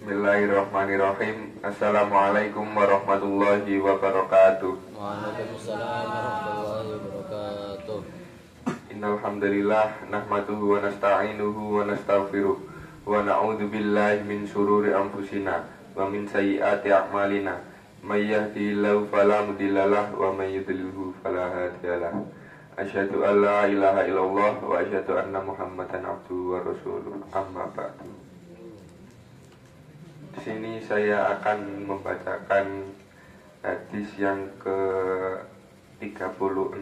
Bismillahirrahmanirrahim. Assalamualaikum warahmatullahi wabarakatuh. Waalaikumsalam warahmatullahi wabarakatuh. Innal hamdalillah nahmaduhu wa nasta'inuhu wa nastaghfiruh wa na'udzu billahi min syururi anfusina wa min sayyiati a'malina. May yahdihillahu fala mudhillalah wa may yudhlilhu fala hadiyalah. Asyhadu an la ilaha illallah wa asyhadu anna Muhammadan abduhu wa rasuluh. Amma ba'du. Di sini saya akan membacakan hadis yang ke-36.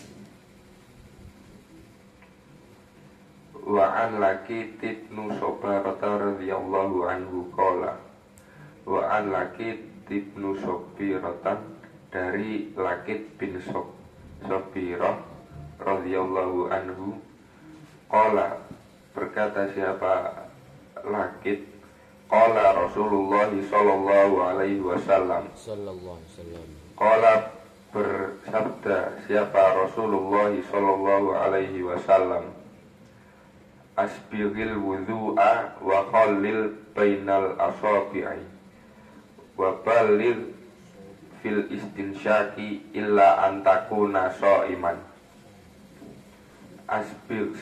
Wa an Lakit ibnu Sobarata radhiyallahu anhu qala. Wa an Lakit ibnu Sobiratan, dari Lakit bin Sobirah radhiyallahu anhu qala, berkata siapa Lakit, qala Rasulullah sallallahu alaihi wasallam, qala bersabda siapa Rasulullah sallallahu alaihi wasallam, asbighil wudhu'a wa khallil bainal asabi'i wa balil fil istinsyaki illa antakuna sha'iman. Asbigh,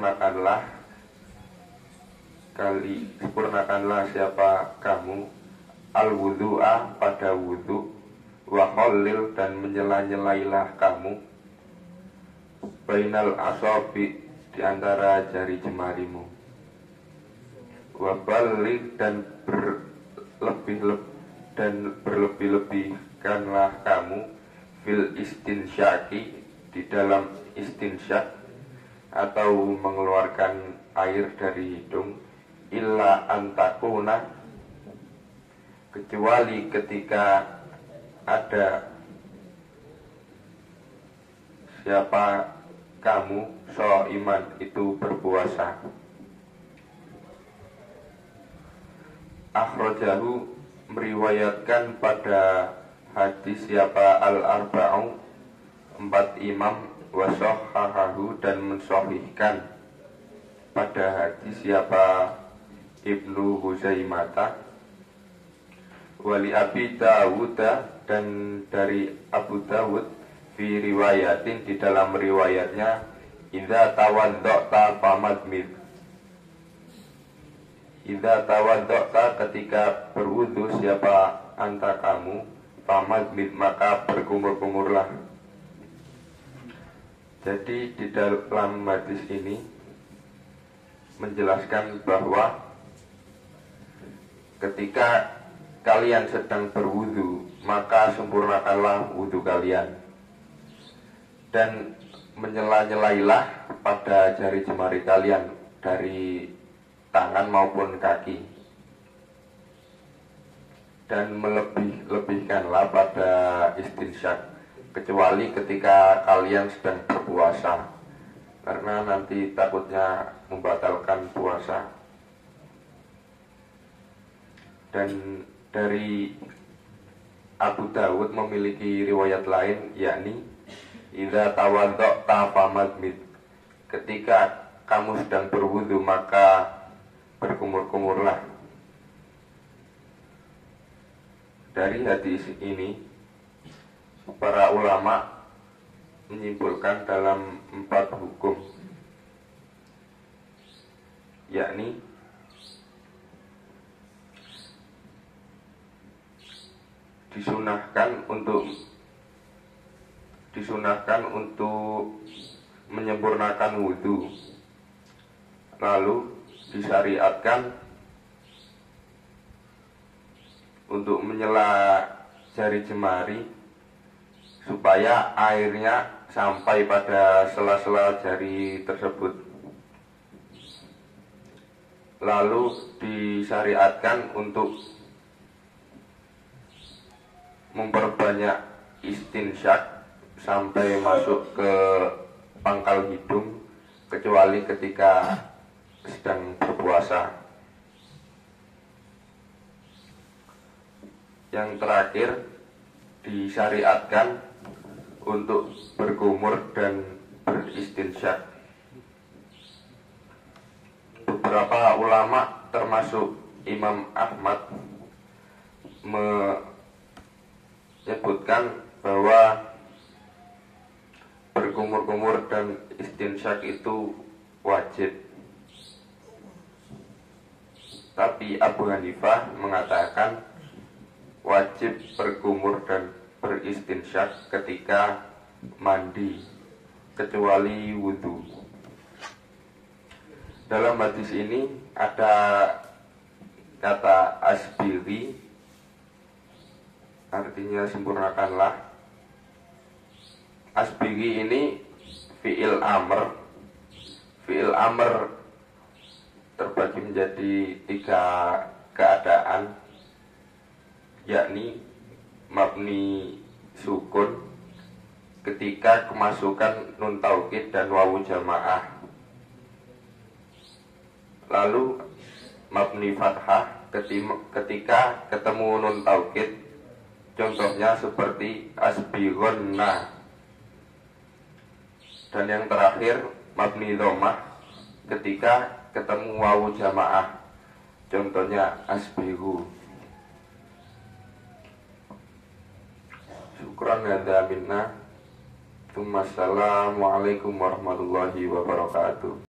sempurnakanlah siapa kamu al wudhu'a, pada wudhu, wa khallil, dan menyela-nyelailah kamu, bainal asabi, di antara jari jemarimu, wa balik, dan berlebih-lebihkanlah kamu, fil istinsyaki, di dalam istinsyak atau mengeluarkan air dari hidung, illa antakuna, kecuali ketika ada siapa kamu sha'iman, itu berpuasa. Akhrajahu, meriwayatkan pada hadis siapa al-arba'u, 4 imam, wa sahhahahu, dan mensahihkan pada hadis siapa Ibnu Huzaimata, wali Abi Dawud, dan dari Abu Dawud, fi riwayatin, di dalam riwayatnya, idza tawadda'ta famadmid, idza tawadda'ta, ketika berwudu siapa anta kamu, famadmid, maka berkumur-kumurlah. Jadi di dalam hadis ini menjelaskan bahwa ketika kalian sedang berwudu, maka sempurnakanlah wudu kalian, dan menyela-nyelailah pada jari jemari kalian dari tangan maupun kaki, dan melebih-lebihkanlah pada istinsyak, kecuali ketika kalian sedang berpuasa, karena nanti takutnya membatalkan puasa. Dan dari Abu Dawud memiliki riwayat lain, yakni idza tawadda'ta famadmid, ketika kamu sedang berwudu maka berkumur-kumurlah. Dari hadis ini para ulama menyimpulkan dalam 4 hukum, yakni disunahkan untuk menyempurnakan wudhu, lalu disyariatkan untuk menyela jari jemari supaya airnya sampai pada sela-sela jari tersebut, lalu disyariatkan untuk memperbanyak istinsyak sampai masuk ke pangkal hidung, kecuali ketika sedang berpuasa. Yang terakhir, disyariatkan untuk berkumur dan beristinsyak. Beberapa ulama termasuk Imam Ahmad menyebutkan bahwa berkumur-kumur dan istinsyak itu wajib. Tapi Abu Hanifah mengatakan wajib berkumur dan beristinsyak ketika mandi, kecuali wudhu. Dalam hadis ini ada kata asbiri, artinya sempurnakanlah. Asbiri ini fi'il amr. Fi'il amr terbagi menjadi 3 keadaan, yakni mabni sukun ketika kemasukan nun taukid dan wawu jamaah, lalu mabni fathah ketika ketemu nun taukid, contohnya seperti asbighonna, dan yang terakhir mabni dhammah ketika ketemu wawu jamaah, contohnya asbighu. Syukran hadza minna. Assalamualaikum warahmatullahi wabarakatuh.